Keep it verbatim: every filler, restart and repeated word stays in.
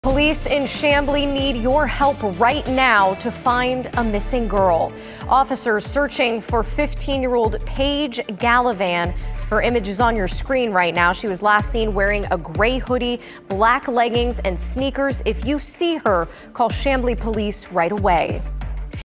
Police in Chamblee need your help right now to find a missing girl. Officers searching for fifteen-year-old Paige Gallivan. Her image is on your screen right now. She was last seen wearing a gray hoodie, black leggings, and sneakers. If you see her, call Chamblee Police right away.